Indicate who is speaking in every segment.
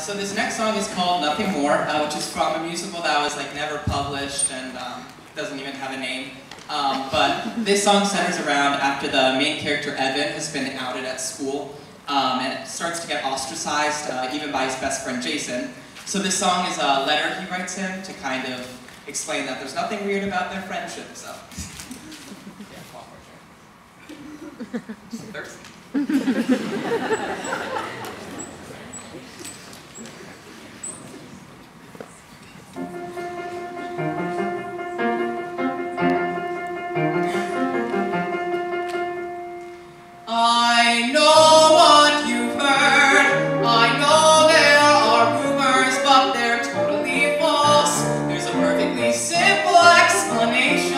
Speaker 1: So this next song is called Nothing More, which is from a musical that was like never published and doesn't even have a name. But this song centers around after the main character Evan has been outed at school and it starts to get ostracized even by his best friend Jason. So this song is a letter he writes him to kind of explain that there's nothing weird about their friendship. So yeah, fall for sure. I'm thirsty. I know what you've heard. I know there are rumors, but they're totally false. There's a perfectly simple explanation.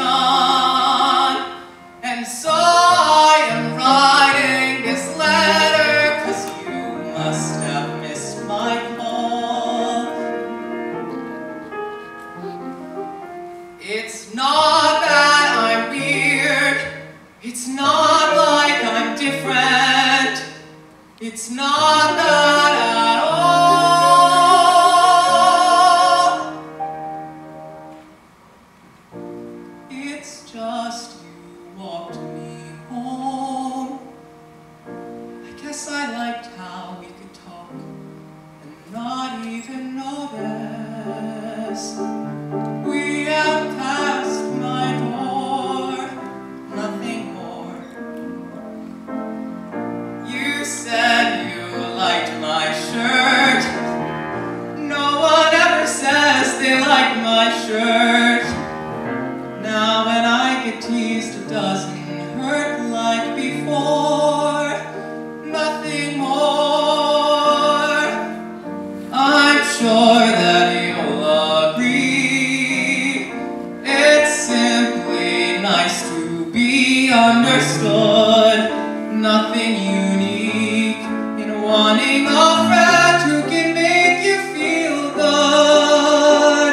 Speaker 1: And so I am writing this letter, 'cause you must have missed my call. It's not that I'm weird. It's not like I'm different. It's not that at all. It's just you walked me home. I guess I liked how we could talk and not even notice. We have passed my door. Nothing more. You said you liked my shirt. No one ever says they like my shirt. Now when I get teased, it doesn't hurt like before. Nothing more. I'm sure that you'll agree. It's simply nice to be understood. Nothing unique in wanting a friend who can make you feel good.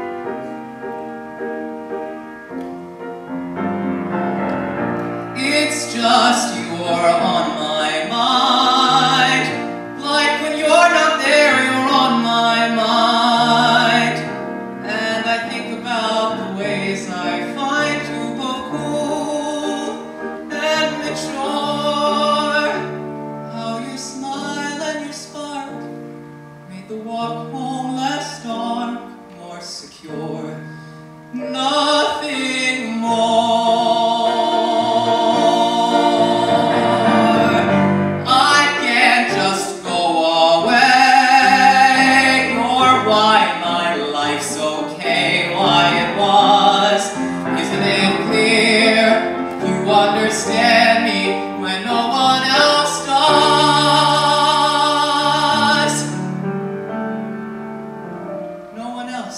Speaker 1: It's just you're on my mind. Like when you're not there, you're on my mind. And I think about the ways I find you both cool and mature. How you smile and you spark made the walk home less dark, more secure. Nothing more. I can't just go away, or why my life's okay, why it was. Isn't it clear you understand me when no one else does? No one else.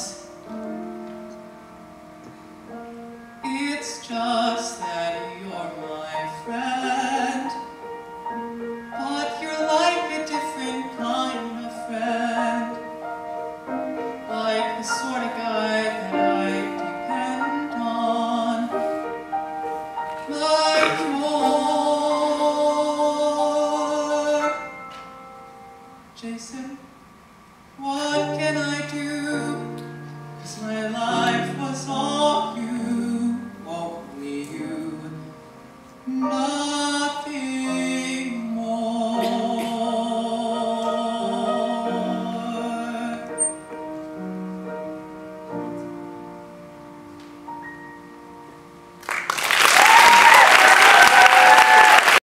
Speaker 1: It's just that you're my friend, but you're like a different kind of friend. Like the sort of guy that I depend on. Like you're Jason, what can I do? 'Cause my life was all you, only you. No.